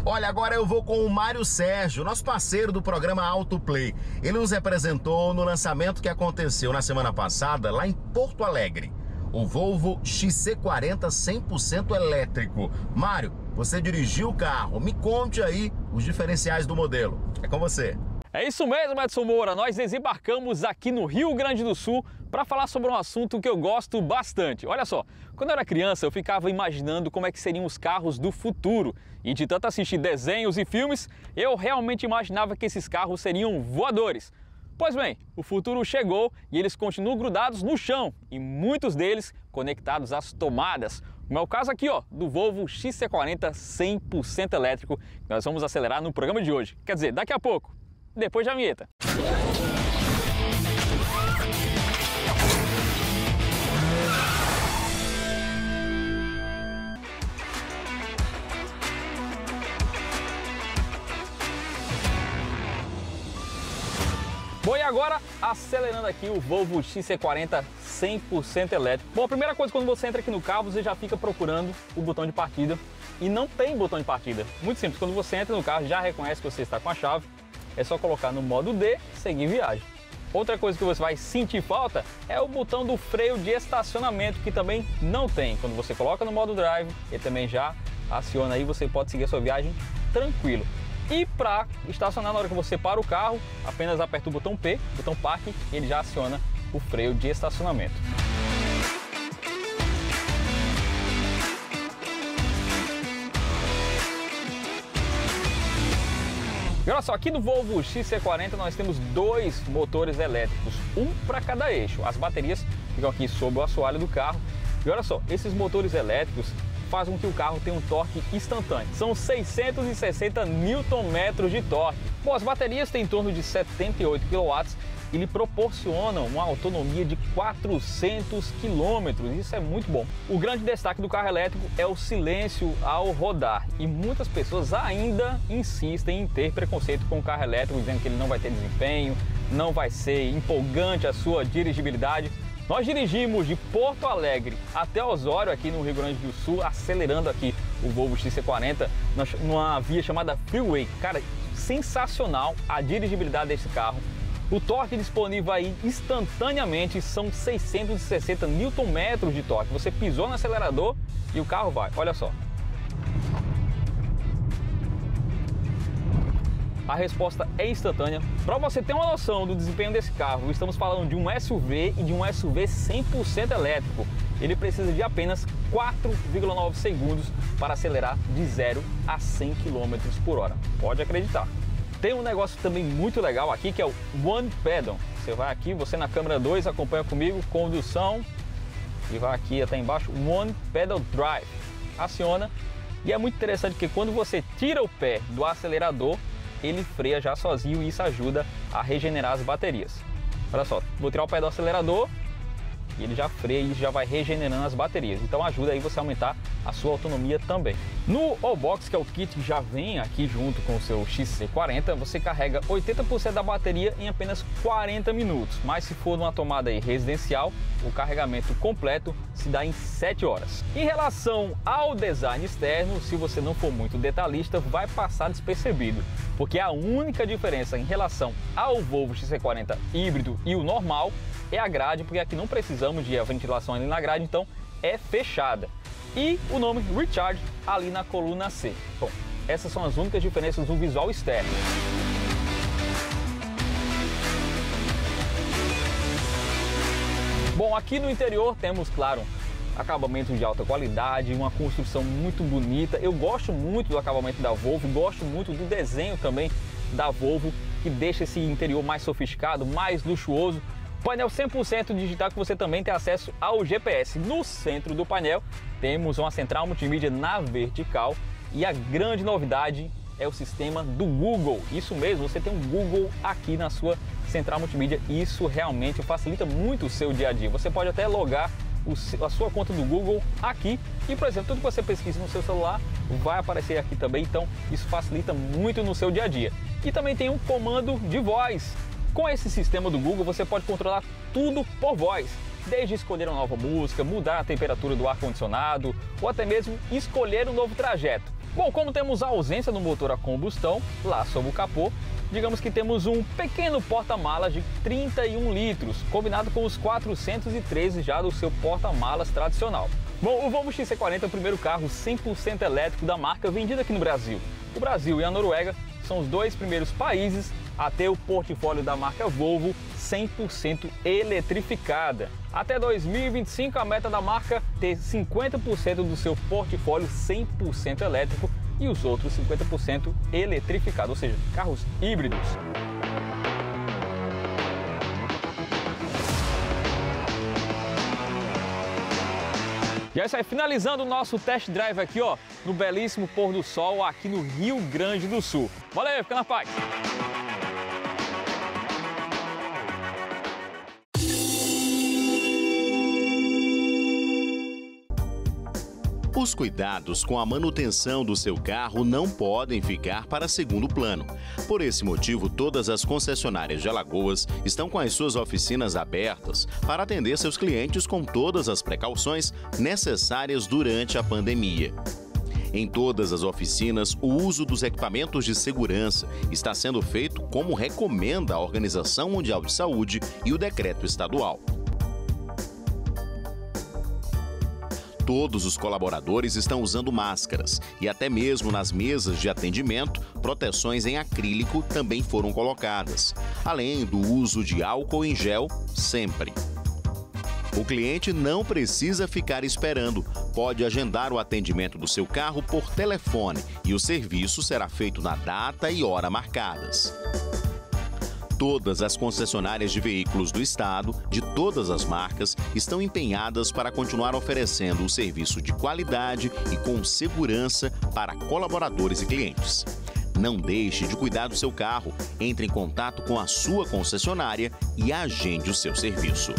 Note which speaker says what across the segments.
Speaker 1: Olha, agora eu vou com o Mário Sérgio, nosso parceiro do programa Autoplay. Ele nos representou no lançamento que aconteceu na semana passada lá em Porto Alegre. O Volvo XC40 100% elétrico. Mário, você dirigiu o carro. Me conte aí os diferenciais do modelo. É com você.
Speaker 2: É isso mesmo, Edson Moura. Nós desembarcamos aqui no Rio Grande do Sul para falar sobre um assunto que eu gosto bastante. Olha só, quando eu era criança eu ficava imaginando como é que seriam os carros do futuro. E de tanto assistir desenhos e filmes, eu realmente imaginava que esses carros seriam voadores. Pois bem, o futuro chegou e eles continuam grudados no chão e muitos deles conectados às tomadas. Como é o caso aqui, ó, do Volvo XC40 100% elétrico, que nós vamos acelerar no programa de hoje. Quer dizer, daqui a pouco, depois da vinheta. Bom, e agora acelerando aqui o Volvo XC40 100% elétrico. Bom, a primeira coisa, quando você entra aqui no carro, você já fica procurando o botão de partida e não tem botão de partida. Muito simples, quando você entra no carro, já reconhece que você está com a chave, é só colocar no modo D e seguir viagem. Outra coisa que você vai sentir falta é o botão do freio de estacionamento, que também não tem. Quando você coloca no modo Drive, ele também já aciona aí, você pode seguir a sua viagem tranquilo. E para estacionar, na hora que você para o carro, apenas aperta o botão P, botão Park, e ele já aciona o freio de estacionamento. E olha só, aqui do Volvo XC40 nós temos dois motores elétricos, um para cada eixo. As baterias ficam aqui sob o assoalho do carro. E olha só, esses motores elétricos fazem com que o carro tenha um torque instantâneo. São 660 Nm de torque. Bom, as baterias têm em torno de 78 kW e lhe proporcionam uma autonomia de 400 km. Isso é muito bom. O grande destaque do carro elétrico é o silêncio ao rodar. E muitas pessoas ainda insistem em ter preconceito com o carro elétrico, dizendo que ele não vai ter desempenho, não vai ser empolgante a sua dirigibilidade. Nós dirigimos de Porto Alegre até Osório, aqui no Rio Grande do Sul, acelerando aqui o Volvo XC40 numa via chamada Freeway. Cara, sensacional a dirigibilidade desse carro. O torque disponível aí instantaneamente são 660 Nm de torque. Você pisou no acelerador e o carro vai, olha só. A resposta é instantânea. Para você ter uma noção do desempenho desse carro, estamos falando de um SUV e de um SUV 100% elétrico. Ele precisa de apenas 4,9 segundos para acelerar de 0 a 100 km por hora. Pode acreditar. Tem um negócio também muito legal aqui que é o One Pedal. Você vai aqui, você na câmera 2 acompanha comigo, condução, e vai aqui até embaixo, One Pedal Drive. Aciona, e é muito interessante que quando você tira o pé do acelerador, ele freia já sozinho e isso ajuda a regenerar as baterias. Olha só, vou tirar o pé do acelerador e ele já freia e já vai regenerando as baterias. Então ajuda aí você a aumentar a sua autonomia também. No All-Box, que é o kit que já vem aqui junto com o seu XC40, você carrega 80% da bateria em apenas 40 minutos. Mas se for numa tomada aí residencial, o carregamento completo se dá em 7 horas. Em relação ao design externo, se você não for muito detalhista, vai passar despercebido, porque a única diferença em relação ao Volvo XC40 híbrido e o normal é a grade, porque aqui não precisamos de ventilação ali na grade, então é fechada. E o nome Recharge ali na coluna C. Bom, essas são as únicas diferenças no visual externo. Bom, aqui no interior temos, claro, acabamento de alta qualidade, uma construção muito bonita. Eu gosto muito do acabamento da Volvo, gosto muito do desenho também da Volvo, que deixa esse interior mais sofisticado, mais luxuoso. Painel 100% digital que você também tem acesso ao GPS. No centro do painel temos uma central multimídia na vertical e a grande novidade é o sistema do Google. Isso mesmo, você tem um Google aqui na sua central multimídia e isso realmente facilita muito o seu dia a dia. Você pode até logar a sua conta do Google aqui e, por exemplo, tudo que você pesquisa no seu celular vai aparecer aqui também, então isso facilita muito no seu dia a dia. E também tem um comando de voz. Com esse sistema do Google você pode controlar tudo por voz, desde escolher uma nova música, mudar a temperatura do ar-condicionado ou até mesmo escolher um novo trajeto. Bom, como temos a ausência do motor a combustão lá sob o capô, digamos que temos um pequeno porta-malas de 31 litros, combinado com os 413 já do seu porta-malas tradicional. Bom, o Volvo XC40 é o primeiro carro 100% elétrico da marca vendido aqui no Brasil. O Brasil e a Noruega são os dois primeiros países a ter o portfólio da marca Volvo 100% eletrificada. Até 2025, a meta da marca é ter 50% do seu portfólio 100% elétrico e os outros 50% eletrificado, ou seja, carros híbridos. E é isso aí, finalizando o nosso test drive aqui, ó, no belíssimo pôr do sol aqui no Rio Grande do Sul. Valeu, fica na paz!
Speaker 1: Os cuidados com a manutenção do seu carro não podem ficar para segundo plano. Por esse motivo, todas as concessionárias de Alagoas estão com as suas oficinas abertas para atender seus clientes com todas as precauções necessárias durante a pandemia. Em todas as oficinas, o uso dos equipamentos de segurança está sendo feito como recomenda a Organização Mundial de Saúde e o decreto estadual. Todos os colaboradores estão usando máscaras e até mesmo nas mesas de atendimento, proteções em acrílico também foram colocadas, além do uso de álcool em gel sempre. O cliente não precisa ficar esperando, pode agendar o atendimento do seu carro por telefone e o serviço será feito na data e hora marcadas. Todas as concessionárias de veículos do estado, de todas as marcas, estão empenhadas para continuar oferecendo o serviço de qualidade e com segurança para colaboradores e clientes. Não deixe de cuidar do seu carro, entre em contato com a sua concessionária e agende o seu serviço.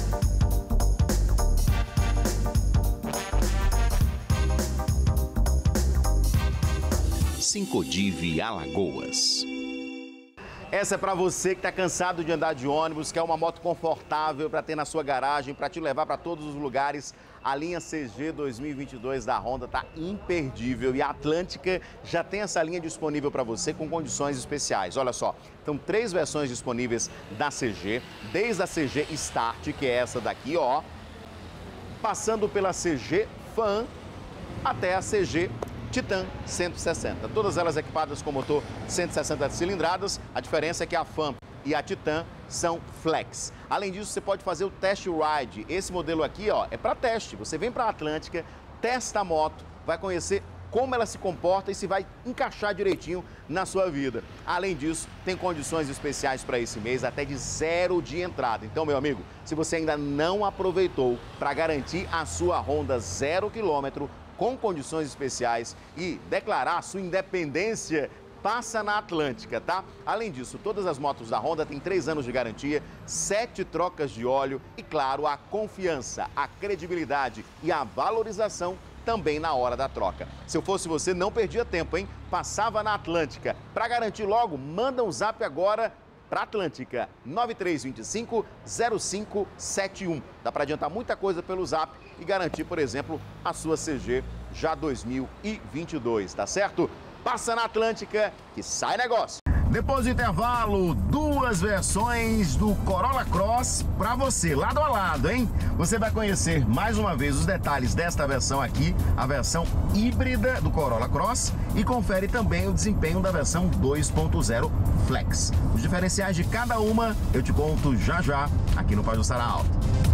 Speaker 1: Sincodive Alagoas. Essa é para você que está cansado de andar de ônibus, quer uma moto confortável para ter na sua garagem, para te levar para todos os lugares. A linha CG 2022 da Honda está imperdível e a Atlântica já tem essa linha disponível para você com condições especiais. Olha só, então 3 versões disponíveis da CG, desde a CG Start, que é essa daqui, ó, passando pela CG Fan até a CG Titan 160, todas elas equipadas com motor 160 cilindradas, a diferença é que a Fan e a Titan são flex. Além disso, você pode fazer o test ride, esse modelo aqui, ó, é para teste, você vem para a Atlântica, testa a moto, vai conhecer como ela se comporta e se vai encaixar direitinho na sua vida. Além disso, tem condições especiais para esse mês, até de 0 de entrada. Então, meu amigo, se você ainda não aproveitou para garantir a sua Honda 0 km, com condições especiais e declarar sua independência, passa na Atlântica, tá? Além disso, todas as motos da Honda têm 3 anos de garantia, 7 trocas de óleo e, claro, a confiança, a credibilidade e a valorização também na hora da troca. Se eu fosse você, não perdia tempo, hein? Passava na Atlântica. Para garantir logo, manda um zap agora para Atlântica, 9325-0571. Dá para adiantar muita coisa pelo zap e garantir, por exemplo, a sua CG já 2022, tá certo? Passa na Atlântica que sai negócio. Depois do intervalo, 2 versões do Corolla Cross para você, lado a lado, hein? Você vai conhecer mais uma vez os detalhes desta versão aqui, a versão híbrida do Corolla Cross, e confere também o desempenho da versão 2.0 Flex. Os diferenciais de cada uma eu te conto já já aqui no Pajusara Auto.